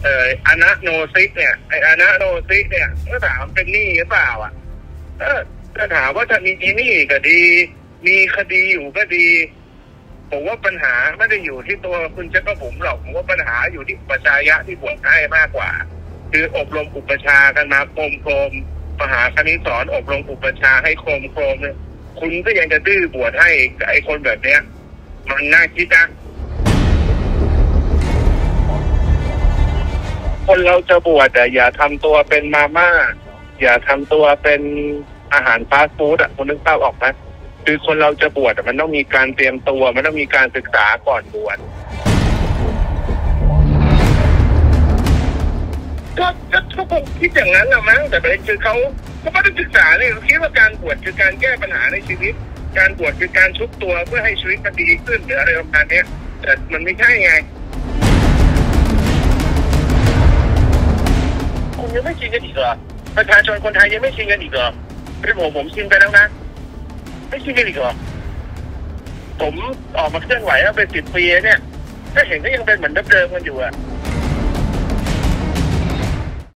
อนาโนซิกเนี่ยไออนาโนซิกเนี่ยก็ถามเป็นหนี้หรือเปล่าอ่ะถ้าถามว่าถ้ามีหนี้ก็ดีมีคดีอยู่ก็ดีผมว่าปัญหาไม่ได้อยู่ที่ตัวคุณจักรผมหรอกผมว่าปัญหาอยู่ที่อุปชายะที่บวชให้มากกว่าคืออบรมอุปชากันมาโครมมหาคณิสอนอบรมอุปชาให้โครมเนี่ยคุณก็ยังจะดื้อบวชให้ไอ้คนแบบเนี้ยมันน่าคิดนะคนเราจะบวชอย่าทำตัวเป็นมาม่าอย่าทำตัวเป็นอาหารฟาสต์ฟู้ดคุณนึกภาพออกไหมคือคนเราจะบวชมันต้องมีการเตรียมตัวมันต้องมีการศึกษาก่อนบวชก็ทุกคนคิดอย่างนั้นนะมั้งแต่ประเด็นคือเขาไม่ได้ศึกษาเนี่ยเขาคิดว่าการบวชคือการแก้ปัญหาในชีวิตการบวชคือการชุบตัวเพื่อให้ชีวิตมันดีขึ้นหรืออะไรประมาณนี้แต่มันไม่ใช่ไงคุณยังไม่ชินกันอีกเหรอประชาชนคนไทยยังไม่ชินกันอีกเหรอเป็นผมชินไปแล้วนะไม่ชินกันอีกเหรอผมออกมาเคลื่อนไหวแล้วเป็น10 ปีเนี่ยถ้าเห็นก็ยังเป็นเหมือนเดิมกันอยู่อะ